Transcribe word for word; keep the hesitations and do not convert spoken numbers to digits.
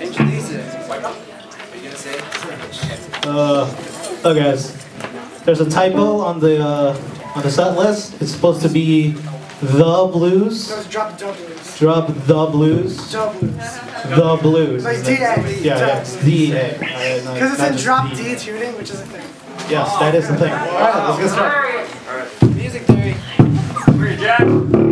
Introduce it. What are you gonna say? Uh, oh guys, there's a typo on the uh, on the set list. It's supposed to be the blues. No, it's drop the blues. Drop the blues. The blues. The blues. Like D A. Yeah, yeah, it's D A. Because it's in drop D tuning, which is a thing. Yes, that is the thing. All right, let's get started. Alright, music theory. Free Jack.